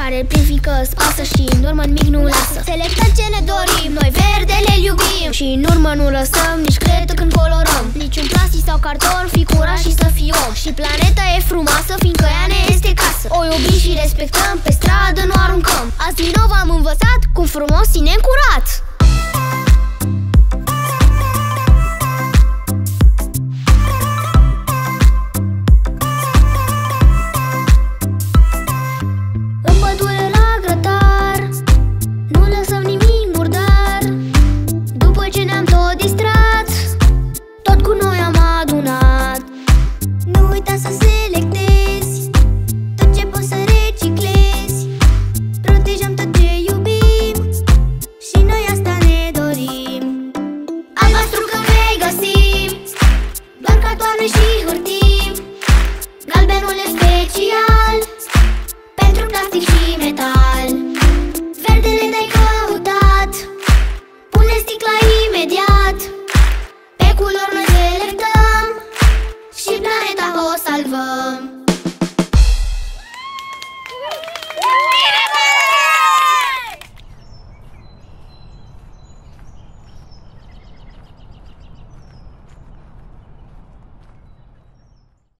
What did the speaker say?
care amplifică, spasă și în urmă nimic nu lasă. Selectăm ce ne dorim, noi verdele iubim și în urmă nu lăsăm nici cretă când colorăm. Niciun plastic sau carton, fi curaj și să fii om. Și planeta e frumoasă fiindcă ea ne este casă. O iubim și respectăm, pe stradă nu aruncăm. Azi din nou v-am învățat cum frumos ținem curat. Să selectezi tot ce poți să reciclezi. Protejăm tot ce iubim și noi asta ne dorim. Albastru când vei găsim doar cartoane și hârtii. Galbenul e special.